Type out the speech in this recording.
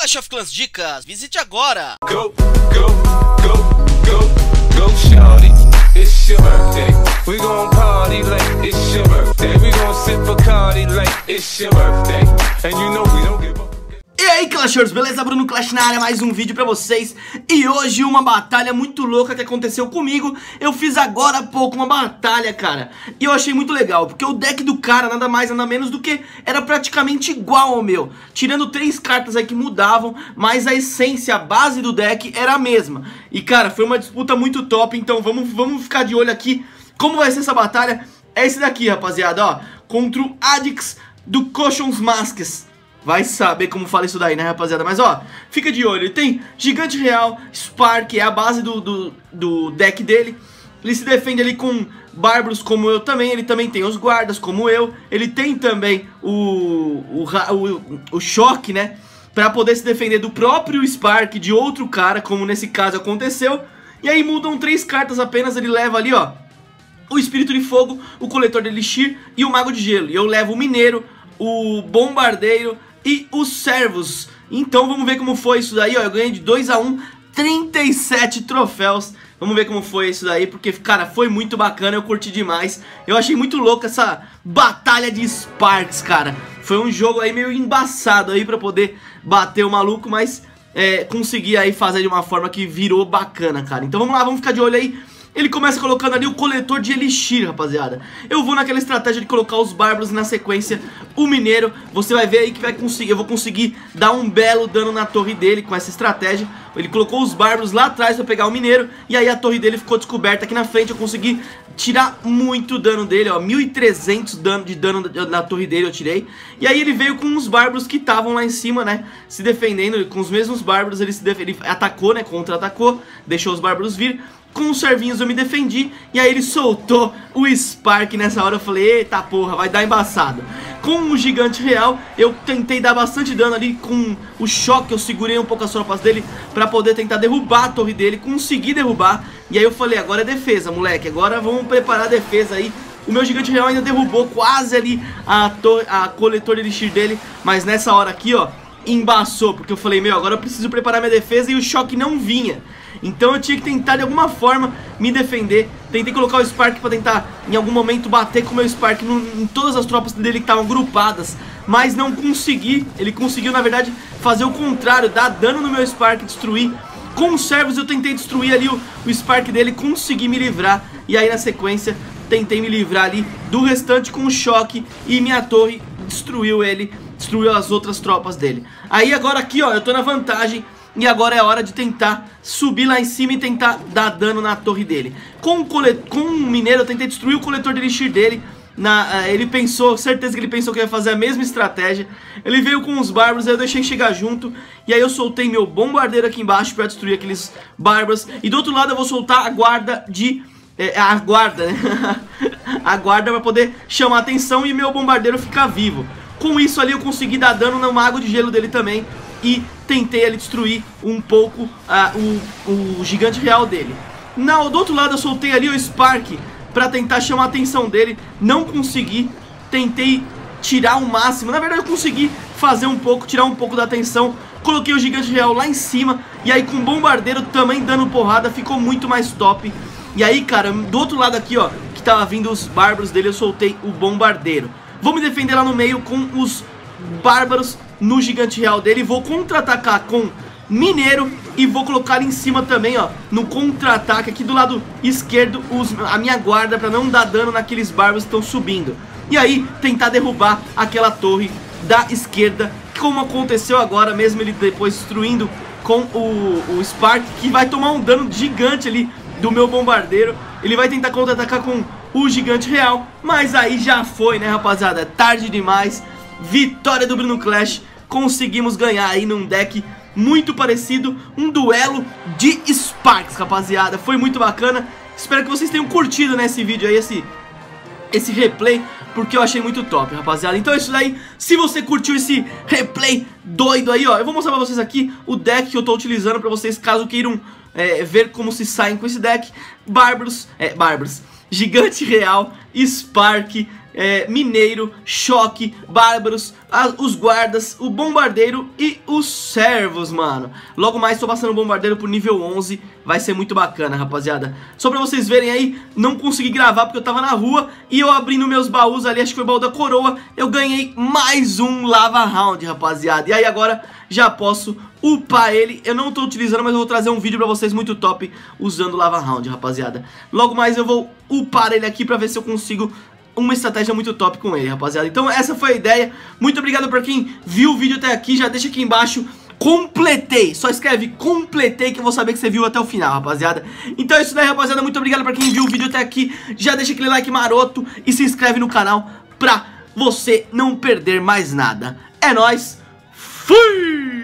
Clash of Clans Dicas, visite agora! Go, go, go, go, go, shawty, it's your birthday. We gon' party like it's your birthday. We gon' sip Bacardi like it's your birthday. And you know we don't give up. E aí, Clashers, beleza? Bruno Clash na área, mais um vídeo pra vocês. E hoje uma batalha muito louca que aconteceu comigo. Eu fiz agora há pouco uma batalha, cara, e eu achei muito legal, porque o deck do cara nada mais, nada menos do que era praticamente igual ao meu, tirando 3 cartas aí que mudavam, mas a essência, a base do deck era a mesma. E cara, foi uma disputa muito top, então vamos ficar de olho aqui. Como vai ser essa batalha? É esse daqui, rapaziada, ó, contra o Adix do Cochons Masks. Vai saber como fala isso daí, né, rapaziada? Mas, ó, fica de olho. Ele tem Gigante Real, Spark, é a base do deck dele. Ele se defende ali com Bárbaros, como eu também. Ele também tem os guardas, como eu. Ele tem também o choque, né, pra poder se defender do próprio Spark, de outro cara, como nesse caso aconteceu. E aí mudam 3 cartas apenas. Ele leva ali, ó, o Espírito de Fogo, o Coletor de Elixir e o Mago de Gelo. E eu levo o Mineiro, o Bombardeiro e os Servos. Então vamos ver como foi isso daí, ó. Eu ganhei de 2-1, 37 troféus. Vamos ver como foi isso daí, porque, cara, foi muito bacana, eu curti demais. Eu achei muito louco essa batalha de Sparks, cara. Foi um jogo aí meio embaçado aí pra poder bater o maluco, mas consegui aí fazer de uma forma que virou bacana, cara. Então vamos lá, vamos ficar de olho aí. Ele começa colocando ali o Coletor de Elixir, rapaziada. Eu vou naquela estratégia de colocar os Bárbaros na sequência, o Mineiro. Você vai ver aí que eu vou conseguir dar um belo dano na torre dele com essa estratégia. Ele colocou os Bárbaros lá atrás pra pegar o Mineiro, e aí a torre dele ficou descoberta aqui na frente. Eu consegui tirar muito dano dele, ó, 1.300 de dano na torre dele eu tirei. E aí ele veio com os Bárbaros que estavam lá em cima, né, se defendendo. Com os mesmos Bárbaros ele atacou, né, contra-atacou, deixou os Bárbaros vir. Com os servinhos eu me defendi, e aí ele soltou o Spark. Nessa hora eu falei, eita porra, vai dar embaçado. Com o Gigante Real, eu tentei dar bastante dano ali com o choque. Eu segurei um pouco as tropas dele pra poder tentar derrubar a torre dele. Consegui derrubar, e aí eu falei, agora é defesa, moleque. Agora vamos preparar a defesa aí. O meu Gigante Real ainda derrubou quase ali a Coletor de Elixir dele, mas nessa hora aqui, ó, embaçou, porque eu falei, meu, agora eu preciso preparar minha defesa, e o choque não vinha. Então eu tinha que tentar de alguma forma me defender. Tentei colocar o Spark pra tentar em algum momento bater com o meu Spark em todas as tropas dele que estavam grupadas, mas não consegui. Ele conseguiu, na verdade, fazer o contrário, dar dano no meu Spark, destruir. Com os servos eu tentei destruir ali o Spark dele, consegui me livrar. E aí na sequência tentei me livrar ali do restante com o choque, e minha torre destruiu ele, destruiu as outras tropas dele. Aí agora aqui, ó, eu tô na vantagem. E agora é hora de tentar subir lá em cima e tentar dar dano na torre dele. Com o Mineiro eu tentei destruir o Coletor de Elixir dele. Ele pensou, certeza que ele pensou que ia fazer a mesma estratégia. Ele veio com os Bárbaros, aí eu deixei chegar junto. E aí eu soltei meu Bombardeiro aqui embaixo pra destruir aqueles Bárbaros. E do outro lado eu vou soltar a guarda a guarda, né? A guarda pra poder chamar a atenção e meu Bombardeiro ficar vivo. Com isso ali eu consegui dar dano no Mago de Gelo dele também. E tentei ali destruir um pouco o Gigante Real dele. Do outro lado eu soltei ali o Spark pra tentar chamar a atenção dele. Não consegui. Tentei tirar o máximo. Na verdade eu consegui fazer um pouco, tirar um pouco da atenção. Coloquei o Gigante Real lá em cima. E aí com o Bombardeiro também dando porrada, ficou muito mais top. E aí, cara, do outro lado aqui, ó, que tava vindo os Bárbaros dele, eu soltei o Bombardeiro. Vou me defender lá no meio com os Bárbaros no Gigante Real dele. Vou contra-atacar com Mineiro e vou colocar em cima também, ó, no contra-ataque aqui do lado esquerdo a minha guarda pra não dar dano naqueles Bárbaros que estão subindo. E aí tentar derrubar aquela torre da esquerda, como aconteceu agora mesmo, ele depois destruindo com o Spark, que vai tomar um dano gigante ali do meu Bombardeiro. Ele vai tentar contra-atacar com o Gigante Real, mas aí já foi, né, rapaziada? É tarde demais. Vitória do Bruno Clash. Conseguimos ganhar aí num deck muito parecido, um duelo de Sparks, rapaziada. Foi muito bacana. Espero que vocês tenham curtido nesse vídeo aí, esse replay, porque eu achei muito top, rapaziada. Então é isso daí. Se você curtiu esse replay doido aí, ó, eu vou mostrar pra vocês aqui o deck que eu tô utilizando pra vocês, caso queiram ver como se saem com esse deck. Bárbaros, Gigante Real, Spark, mineiro, choque, bárbaros, os guardas, o bombardeiro e os servos, mano. Logo mais tô passando o bombardeiro pro nível 11, vai ser muito bacana, rapaziada. Só pra vocês verem aí, não consegui gravar porque eu tava na rua e eu abrindo meus baús ali, acho que foi o baú da coroa, eu ganhei mais um Lava Round, rapaziada. E aí agora já posso upar ele. Eu não tô utilizando, mas eu vou trazer um vídeo pra vocês muito top usando o Lava Round, rapaziada. Logo mais eu vou upar ele aqui pra ver se eu consigo uma estratégia muito top com ele, rapaziada. Então essa foi a ideia. Muito obrigado por quem viu o vídeo até aqui. Já deixa aqui embaixo completei, só escreve completei que eu vou saber que você viu até o final, rapaziada. Então é isso daí, rapaziada, muito obrigado pra quem viu o vídeo até aqui. Já deixa aquele like maroto e se inscreve no canal pra você não perder mais nada. É nóis, fui!